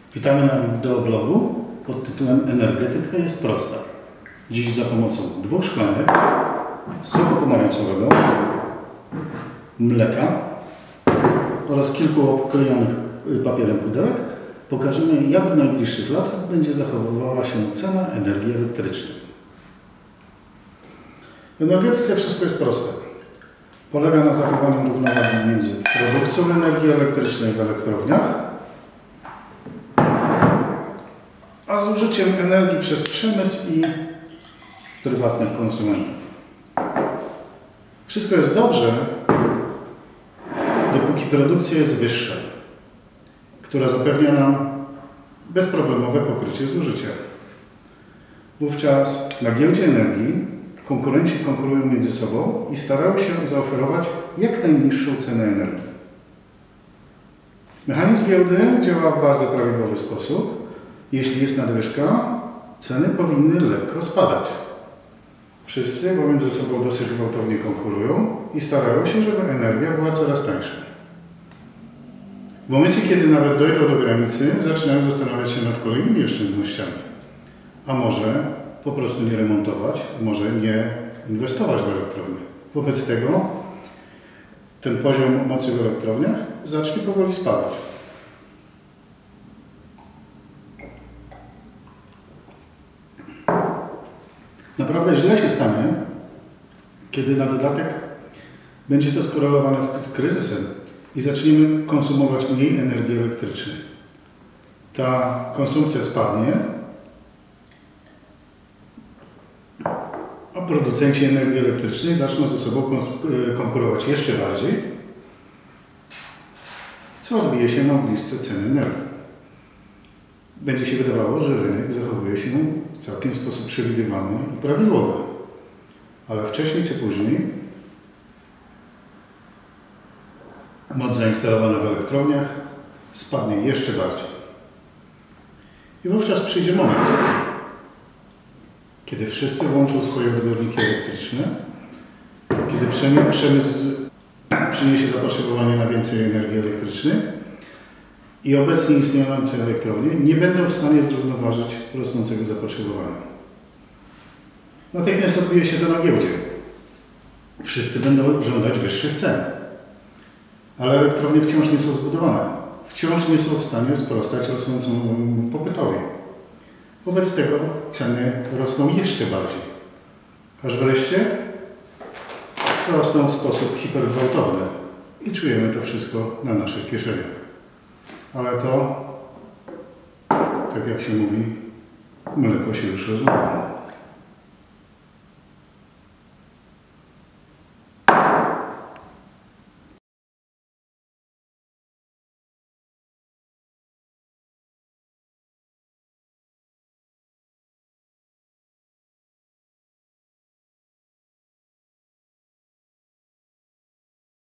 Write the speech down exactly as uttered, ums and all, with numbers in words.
Witamy na wideoblogu pod tytułem Energetyka jest prosta. Dziś za pomocą dwóch szklanek, soku pomarańczowego, mleka oraz kilku obklejonych papierem pudełek pokażemy, jak w najbliższych latach będzie zachowywała się cena energii elektrycznej. W energetyce wszystko jest proste. Polega na zachowaniu równowagi między produkcją energii elektrycznej w elektrowniach a zużyciem energii przez przemysł i prywatnych konsumentów. Wszystko jest dobrze, dopóki produkcja jest wyższa, która zapewnia nam bezproblemowe pokrycie zużycia. Wówczas na giełdzie energii konkurenci konkurują między sobą i starają się zaoferować jak najniższą cenę energii. Mechanizm giełdy działa w bardzo prawidłowy sposób. Jeśli jest nadwyżka, ceny powinny lekko spadać. Wszyscy bowiem ze sobą dosyć gwałtownie konkurują i starają się, żeby energia była coraz tańsza. W momencie, kiedy nawet dojdą do granicy, zaczynają zastanawiać się nad kolejnymi oszczędnościami. A może po prostu nie remontować, a może nie inwestować w elektrownię. Wobec tego ten poziom mocy w elektrowniach zacznie powoli spadać. Naprawdę źle się stanie, kiedy na dodatek będzie to skorelowane z, z kryzysem i zaczniemy konsumować mniej energii elektrycznej. Ta konsumpcja spadnie, a producenci energii elektrycznej zaczną ze sobą konkurować jeszcze bardziej, co odbije się na obniżce ceny energii. Będzie się wydawało, że rynek zachowuje się w całkiem sposób przewidywalny i prawidłowy. Ale wcześniej czy później moc zainstalowana w elektrowniach spadnie jeszcze bardziej. I wówczas przyjdzie moment, kiedy wszyscy włączą swoje odbiorniki elektryczne, kiedy przemysł przyniesie zapotrzebowanie na więcej energii elektrycznej i obecnie istniejące elektrownie nie będą w stanie zrównoważyć rosnącego zapotrzebowania. Natychmiast odbije się to na giełdzie. Wszyscy będą żądać wyższych cen. Ale elektrownie wciąż nie są zbudowane. Wciąż nie są w stanie sprostać rosnącemu popytowi. Wobec tego ceny rosną jeszcze bardziej. Aż wreszcie rosną w sposób hipergwałtowny i czujemy to wszystko na naszych kieszeniach. Ale to, tak jak się mówi, mleko się już rozlało.